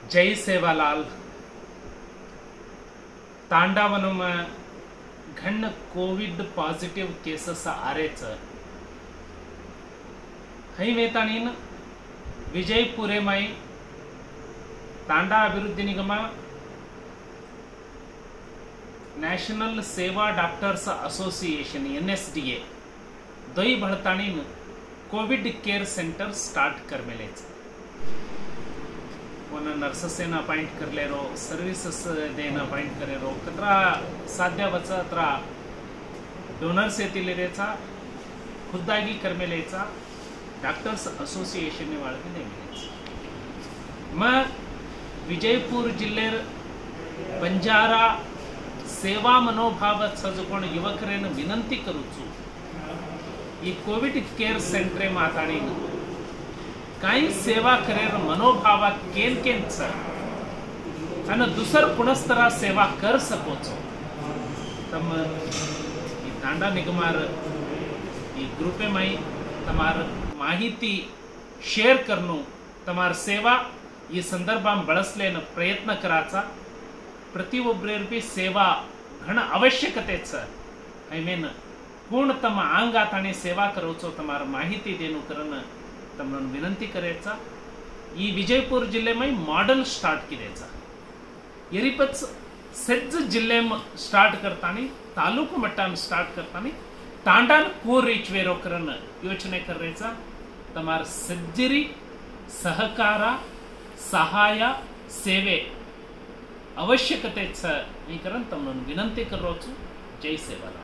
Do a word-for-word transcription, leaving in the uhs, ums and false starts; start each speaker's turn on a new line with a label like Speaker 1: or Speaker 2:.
Speaker 1: जय सेवालाल तांडावन में घन Covid positive cases आरेच हई वेतानीन विजयपुरे मई तांडा अभिवृद्धि निगम national Seva doctors association N S D A दई बढ़तानीन कोविड केयर सेंटर स्टार्ट कर मेले वन नर्सेस अपॉइंट कर ले रो सर्विसेस देन अपॉइंट करे रो कतरा साध्य वच अत्र डोनर्स येतिलेचा खुदागी करमेलेचा डॉक्टर्स एसोसिएशन ने वाळगे नेमिलेचा मग विजयपुर जिल्हे बंजारा सेवा मनोभाव सजकोण युवकरेन विनंती करूचु ई कोविड केयर सेंटर माताणी काही सेवा करेर मनोभाव केन केन अन दुसर कुणस्तरा सेवा कर सकोचो तम ई तांडा निगमार ई ग्रुपे मई तमार माहिती शेर करनो तमार सेवा ಈ ಸಂದರ್ಭ ಬಳಸಲೇನ ಪ್ರಯತ್ನ कराचा ಪ್ರತಿಯೊಬ್ಬರ ಬಿ सेवा घण आवश्यकते छ आई मीन पूर्ण तम अंगाताने सेवा करोचो तमार माहिती देनु करन तमन विनंती करेचा ई विजयपुर जिल्हे में मॉडल स्टार्ट किदेचा यरीपच सज्ज जिल्हे में स्टार्ट करतानी तालूಕು मट्टान स्टार्ट करतानी तांडान को रीच वेरो करन योचने करेचा तमार सज्जरी सहकार सहाय सेवे आवश्यकते छ करन तमन विनंती करोचु जय सेवालाल।